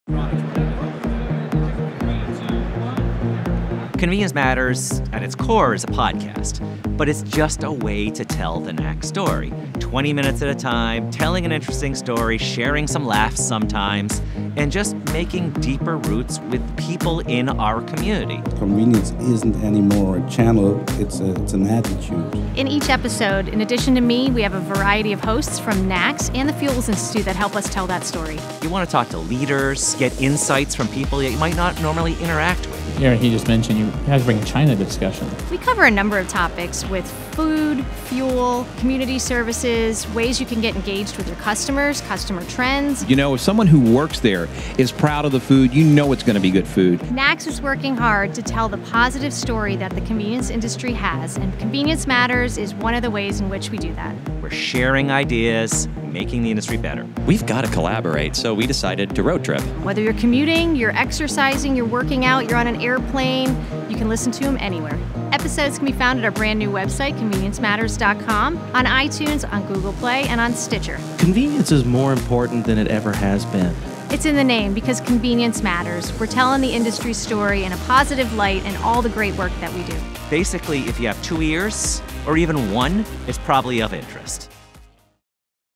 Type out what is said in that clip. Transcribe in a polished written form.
Convenience Matters, at its core, is a podcast, but it's just a way to tell the Knack story. 20 minutes at a time, telling an interesting story, sharing some laughs sometimes, and just making deeper roots with people in our community. Convenience isn't anymore a channel, it's an attitude. In each episode, in addition to me, we have a variety of hosts from NACS and the Fuels Institute that help us tell that story. You want to talk to leaders, get insights from people that you might not normally interact with. Yeah, he just mentioned you have to bring a China discussion. We cover a number of topics with food, fuel, community services, ways you can get engaged with your customers, customer trends. You know, if someone who works there is proud of the food, you know it's going to be good food. NACS is working hard to tell the positive story that the convenience industry has, and Convenience Matters is one of the ways in which we do that. We're sharing ideas, making the industry better. We've got to collaborate, so we decided to road trip. Whether you're commuting, you're exercising, you're working out, you're on an airplane, you can listen to them anywhere. Episodes can be found at our brand new website, conveniencematters.com, on iTunes, on Google Play, and on Stitcher. Convenience is more important than it ever has been. It's in the name because convenience matters. We're telling the industry story in a positive light and all the great work that we do. Basically, if you have 2 ears, or even one, it's probably of interest.